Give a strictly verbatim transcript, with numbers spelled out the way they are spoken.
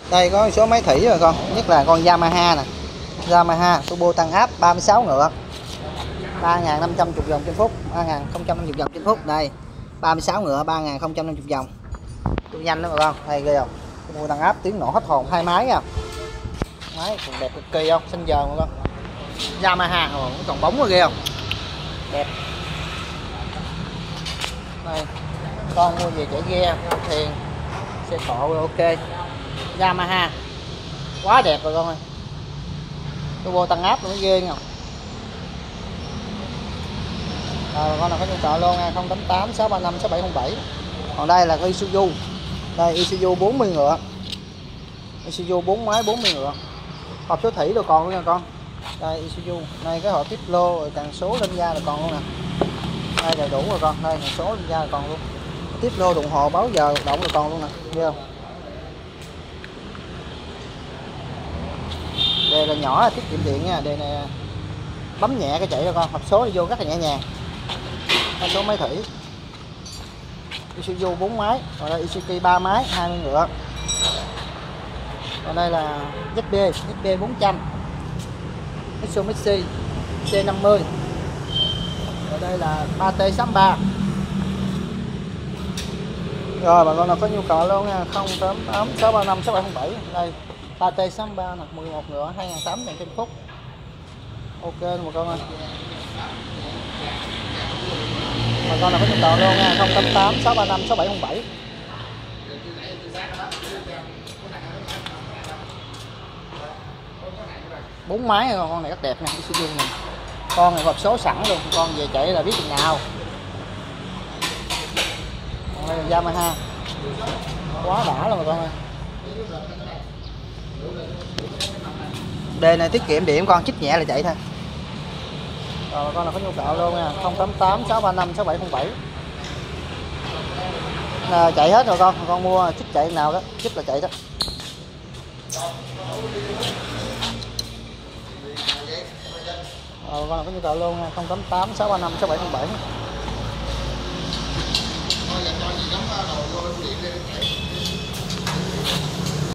Đây có số máy thủy rồi con, nhất là con Yamaha nè, Yamaha turbo tăng áp ba mươi sáu ngựa, ba nghìn năm trăm vòng trên phút, ba nghìn không trăm năm mươi vòng trên phút. Đây ba mươi sáu ngựa, ba nghìn không trăm năm mươi vòng, tôi nhanh lắm mà con. Đây ghê không, turbo tăng áp, tiếng nổ hết hồn, hai máy nha, máy còn đẹp cực kỳ không, xanh giờ mà con. Yamaha còn bóng rồi ghê không, đẹp. Đây con mua về chạy ghe thuyền xe cộ rồi, ok. Yamaha quá đẹp rồi con ơi, turbo tăng áp nó ghê không. Rồi con nào có nhu cầu luôn nha, không tám tám sáu ba năm sáu bảy không bảy. Còn đây là cái Isuzu, đây Isuzu bốn mươi ngựa, Isuzu bốn máy bốn mươi ngựa, hộp số thủy rồi còn luôn nha con. Đây Isuzu, đây cái hộp tiếp lô rồi càng số lên da là còn luôn nè, đây đầy đủ rồi con. Đây càng số lên da là còn luôn, tiếp lô đồng hồ báo giờ động rồi còn luôn nè, thấy không. Đây là nhỏ là tiết kiệm điện nha, đây này bấm nhẹ cái chạy ra con, hộp số đi vô rất là nhẹ nhàng. Đây số máy thủy Isuzu bốn máy, còn đây Isuzu ba máy hai mươi ngựa. Còn đây là Z B, Z B bốn trăm, Mitsubishi C năm mươi. Ở đây là ba T sáu ba. Rồi bà con nào có nhu cầu luôn nha, không tám tám sáu ba năm sáu bảy không bảy. Đây ba T sáu ba là mười một ngựa, hai nghìn tám trăm trên phút. Ok một con ơi. Bà con nào có nhu cầu luôn nha, không tám tám sáu ba năm sáu bảy không bảy. Bốn máy rồi, con này rất đẹp nha, Isuzu này. Con này hộp số sẵn luôn, con về chạy là biết chừng nào. Còn đây là Yamaha, quá đã luôn rồi con ơi. Đề này tiết kiệm điện con, chích nhẹ là chạy thôi. Rồi con nào có nhu cầu luôn nha, không tám tám sáu ba năm sáu bảy không bảy. À, chạy hết rồi con, con mua chích chạy nào đó, chích là chạy đó. Rồi con nào có nhu cầu luôn nha, không tám tám sáu ba năm sáu bảy không bảy.